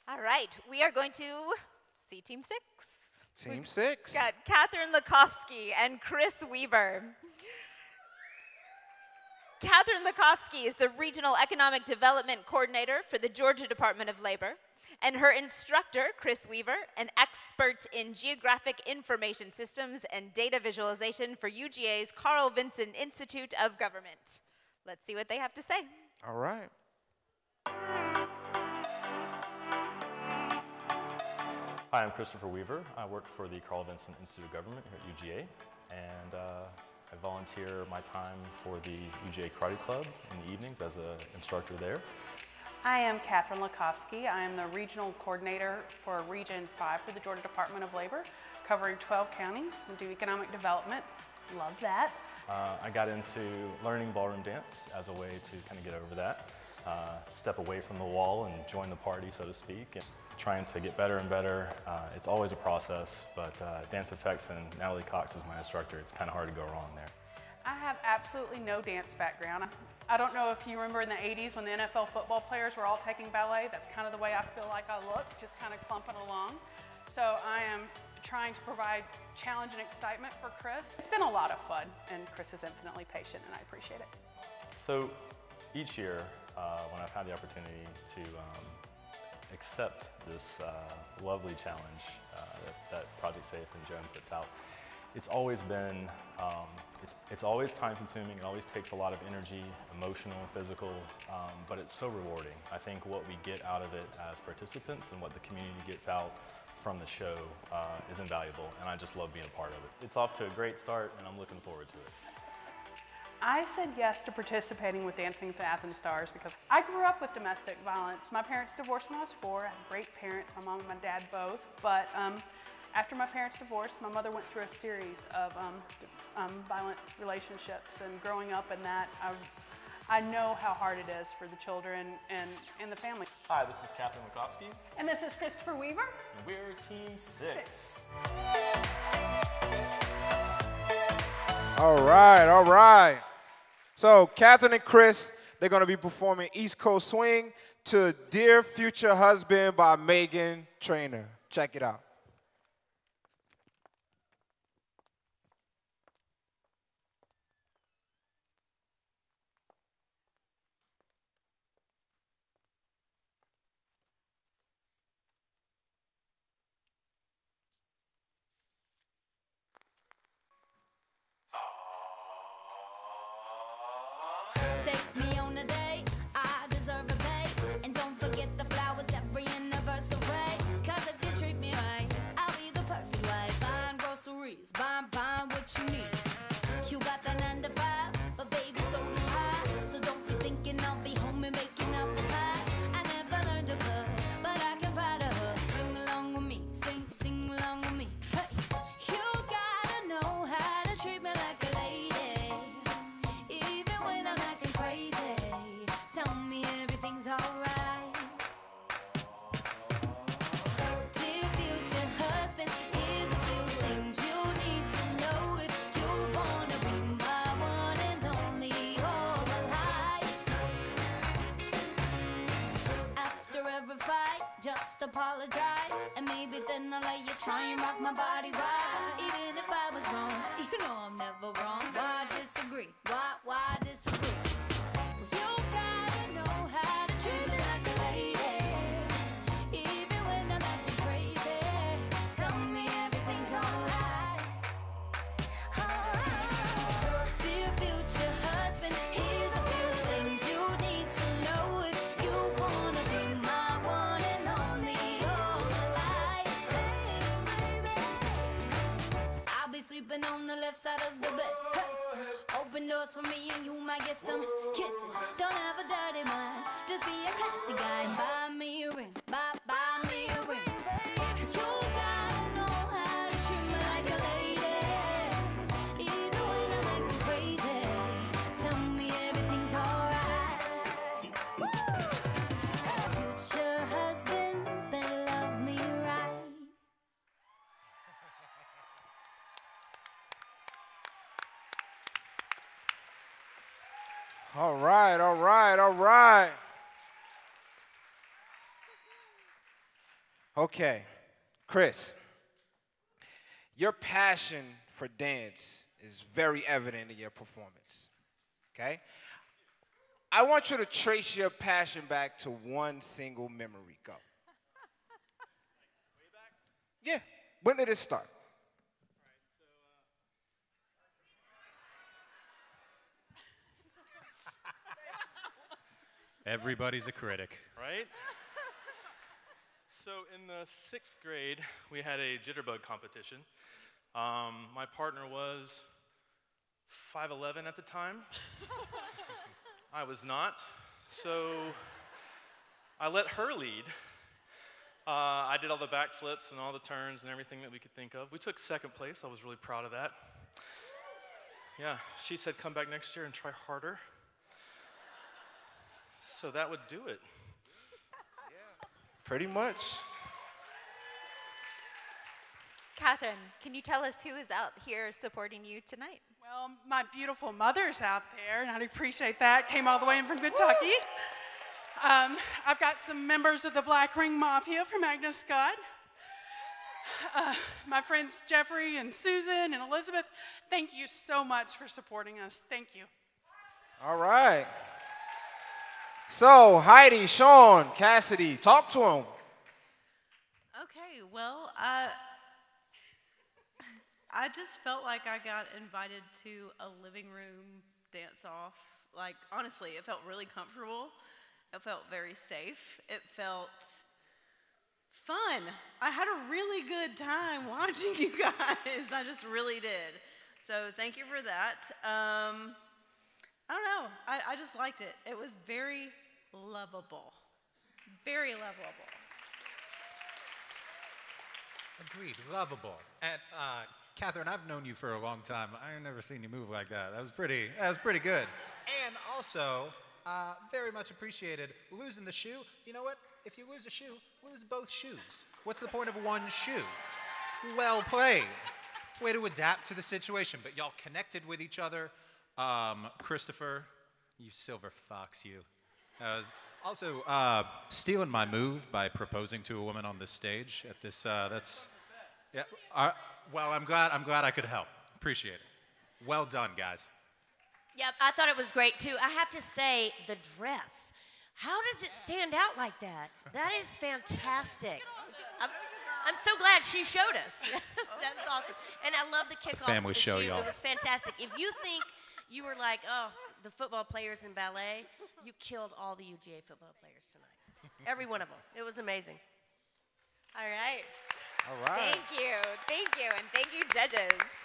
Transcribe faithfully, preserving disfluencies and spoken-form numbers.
All right, we are going to see Team Six. Team We've Six. got Catherine Lakofsky and Chris Weaver. Catherine Lakofsky is the Regional Economic Development Coordinator for the Georgia Department of Labor, and her instructor, Chris Weaver, an expert in geographic information systems and data visualization for U G A's Carl Vinson Institute of Government. Let's see what they have to say. All right. Hi, I'm Christopher Weaver. I work for the Carl Vinson Institute of Government here at U G A, and uh, I volunteer my time for the U G A Karate Club in the evenings as an instructor there. I am Catherine Lakofsky. I am the Regional Coordinator for Region five for the Georgia Department of Labor, covering twelve counties and do economic development. Love that. Uh, I got into learning ballroom dance as a way to kind of get over that, uh, step away from the wall and join the party, so to speak. And trying to get better and better. Uh, it's always a process, but uh, Dance Effects and Natalie Cox is my instructor. It's kind of hard to go wrong there. I have absolutely no dance background. I don't know if you remember in the eighties when the N F L football players were all taking ballet. That's kind of the way I feel like I look, just kind of clumping along. So I am trying to provide challenge and excitement for Chris. It's been a lot of fun, and Chris is infinitely patient, and I appreciate it. So each year, uh, when I've had the opportunity to um, accept this uh, lovely challenge uh, that, that Project Safe and Joan puts out, it's always been, um, it's, it's always time consuming, it always takes a lot of energy, emotional and physical, um, but it's so rewarding. I think what we get out of it as participants and what the community gets out from the show uh, is invaluable, and I just love being a part of it. It's off to a great start, and I'm looking forward to it. I said yes to participating with Dancing with the Athens Stars because I grew up with domestic violence. My parents divorced when I was four. I had great parents, my mom and my dad both. But um, after my parents divorced, my mother went through a series of um, um, violent relationships. And growing up in that, I, I know how hard it is for the children and, and the family. Hi, this is Catherine Lakofsky. And this is Christopher Weaver. And we're Team Six. Six. All right, all right. So Catherine and Chris, they're going to be performing East Coast Swing to Dear Future Husband by Meghan Trainor. Check it out. Take me on a date, I deserve a bait. And don't forget the flowers every anniversary. Cause if you treat me right, I'll be the perfect wife. Buying groceries, buying, buying what you need. You got that nine to five, but baby so do I. So don't be thinking I'll be home and making up a pies. I never learned to cook, but I can ride a her. Sing along with me, sing, sing along with me. Hey, you gotta know how to treat me like a lady. Tell me everything's alright. Dear future husband, here's a few things you need to know if you wanna be my one and only all my life. After every fight, just apologize, and maybe then I'll let you try and rock my body right. Even if I was wrong, you know I'm never wrong. Why disagree? Why, why disagree? On the left side of the bed, hey. Open doors for me and you might get some kisses. Don't have a dirty mind, just be a classy guy. Buy me a ring, buy, buy me a ring. You gotta know how to treat me like a lady. Even when I'm acting crazy, tell me everything's alright. Future husband, better love me right. All right, all right, all right. Okay, Chris, your passion for dance is very evident in your performance, okay? I want you to trace your passion back to one single memory. Go. Way back? Yeah, when did it start? Everybody's a critic. Right? So in the sixth grade, we had a jitterbug competition. Um, my partner was five eleven at the time. I was not, so I let her lead. Uh, I did all the backflips and all the turns and everything that we could think of. We took second place. I was really proud of that. Yeah, she said come back next year and try harder. So that would do it. Pretty much. Catherine, can you tell us who is out here supporting you tonight? Well, my beautiful mother's out there, and I appreciate that. Came all the way in from Kentucky. Um, I've got some members of the Black Ring Mafia from Agnes Scott. Uh, my friends Jeffrey and Susan and Elizabeth, thank you so much for supporting us. Thank you. All right. So, Heidi, Sean, Cassidy, talk to him. Okay, well, I, I just felt like I got invited to a living room dance-off. Like, honestly, it felt really comfortable. It felt very safe. It felt fun. I had a really good time watching you guys. I just really did. So thank you for that. Um, I don't know. I, I just liked it. It was very lovable. Very lovable. Agreed, lovable. And uh, Catherine, I've known you for a long time. I've never seen you move like that. That was pretty. That was pretty good. And also, uh, very much appreciated losing the shoe. You know what? If you lose a shoe, lose both shoes. What's the point of one shoe? Well played. Way to adapt to the situation. But y'all connected with each other. Um, Christopher, you silver fox, you. That was also uh, stealing my move by proposing to a woman on this stage at this. Uh, that's yeah. Uh, well, I'm glad. I'm glad I could help. Appreciate it. Well done, guys. Yep, I thought it was great too. I have to say, the dress. How does it stand out like that? That is fantastic. I'm, I'm so glad she showed us. That was awesome. And I love the kickoff. It's a family with the show, shoe. y'all. It was fantastic. If you think you were like, oh, the football players in ballet, you killed all the U G A football players tonight. Every one of them. It was amazing. All right. All right. Thank you. Thank you. And thank you, judges.